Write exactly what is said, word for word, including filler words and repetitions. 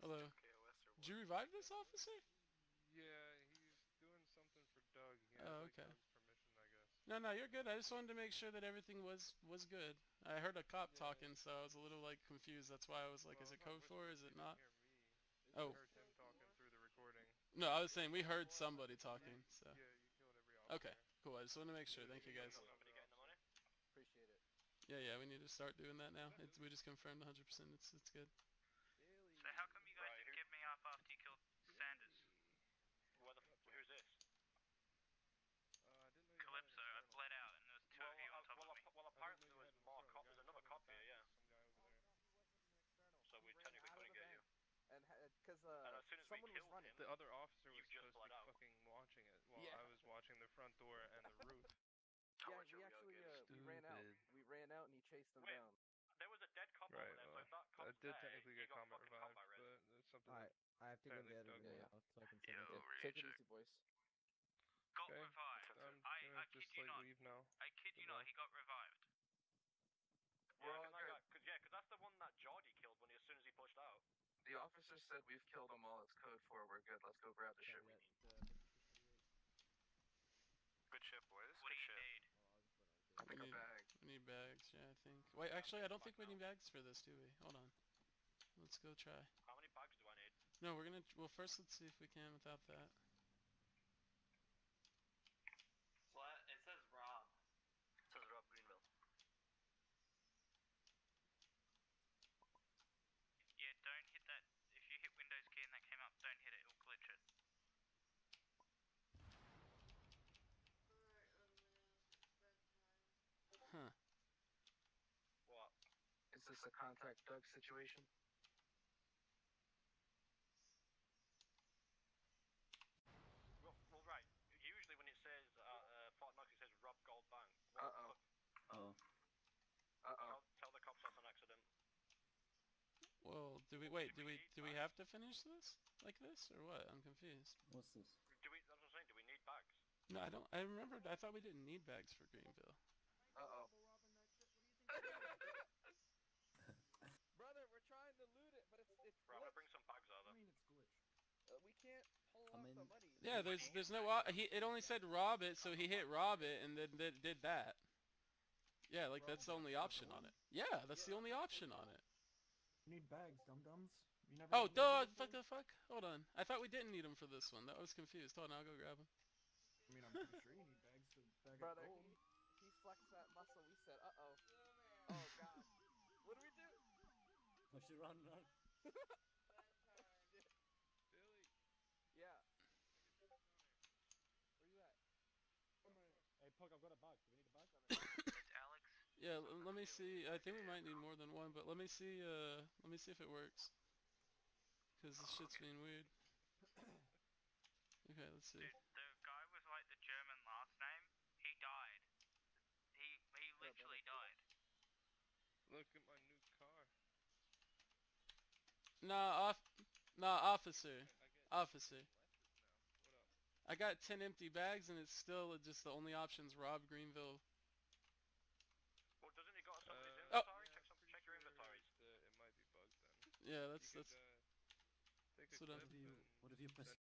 Hello. Did you revive this officer? Yeah, he's doing something for Doug. He had Oh, like okay. Doug's permission, I guess. No, no, you're good. I just wanted to make sure that everything was was good. I heard a cop Yeah. talking, so I was a little like confused. That's why I was like, Well, is it I'm not code four? Is whispering, it you not? didn't hear me. Oh. I heard him talking through the recording. No, I was saying we heard somebody talking. So. Yeah, you killed every officer. Okay, cool. I just wanted to make sure. Thank you guys. Somebody getting the money? Appreciate it. Yeah, yeah, we need to start doing that now. It's we just confirmed one hundred percent. It's it's good. So how come you guys Right, didn't who- give me up after you killed Sanders? What the f- who's this? Uh, I didn't know you had an Calypso, I internal. bled out and there was two Well, of you on uh, top well, of me. ap- well, I didn't apparently know there you was had an more internal. cop. The There's guy another coming cop here, back, yeah. Some guy over there. So we technically couldn't get you. And because And uh, as soon as we someone was killed running. him, The other officer You was just supposed to bled be out. fucking watching it while Yeah. I was watching the front door and the roof. How Yeah, much we are actually all uh, good? we ran out. Stupid. We ran out and he chased them Wait. down. There was a dead cop Right, over there, well, so if that I cop's did there, technically he get got combat fucking caught revived, by Red. but that's something Alright, I have to go apparently get Doug him did. now so I can Yo, send it. really? Take it Check. easy, boys. Got Okay. revived. I'm I, gonna I kid just you like not. leave now. I kid you not, Goodbye. he got revived. Yeah, Well, cause that guy, cause, yeah, 'cause that's the one that Jordy killed when he, as soon as he pushed out. The officer said we've killed them all. It's code four. We're good. Let's go grab the shit we need. Good shit, boys. What do you need? I'll We pick a need, bag. we need bags, yeah, I think. Wait, actually, I don't think we need bags for this, do we? Hold on. Let's go try. How many bags do I need? No, we're gonna. Well, first let's see if we can without that. What? It says Rob. It says Rob Greenville. Yeah, don't hit that. If you hit Windows key and that came up, don't hit it, it'll glitch it. Huh. What? Is this a contact Doug situation? Well, well, right. Usually when it says uh, uh, Fort Knox, it says Rob Goldbank. Uh oh. Oh. Uh oh. Tell, tell the cops that's an accident. Well, do we wait? Do Do we we need do we bags? have to finish this like this or what? I'm confused. What's this? Do we? That's what I'm saying. Do we need bags? No, I don't. I remember. I thought we didn't need bags for Greenville. Uh oh. Brother, we're trying to loot it, but it's it's Right, I'm gonna glitched. bring some bags over. it's glitch. Uh, we can't pull I off mean- the money. Yeah, there's there's no. op- He it only said rob it, so he hit rob it and then did, did that. Yeah, like that's the only option on it. Yeah, that's the only option on it. You need bags, dum dums. You never. Oh, had duh! bags Fuck before? the fuck! Hold on. I thought we didn't need them for this one. That was confused. Hold on, I'll go grab them. I mean, I'm pretty sure you need bags to bag Brother, up gold. he, he flexed that muscle. We said, uh oh. Oh god. What do we do? We should run, run. Billy. Yeah. Where you at? Hey, Pug, I've got a bag. Do we need a bag? It's Alex. Yeah, l- let me see. I think we might need more than one, but let me see. Uh, let me see if it works. Cause this shit's being weird. Okay, let's see. Dude, the guy with like the German last name, he died. He he literally died. Look at my new car. Nah, off. Nah, officer. I get Officer. lessons now. What up? I got ten empty bags, and it's still just the only options. Rob Greenville. Well, doesn't he got somebody's Uh, inventory? yeah, check I'm some, pretty check your sure inventories. It, it might be bugged then. Yeah, that's you could, that's. uh, take a so clip that's- What if you, and what if you press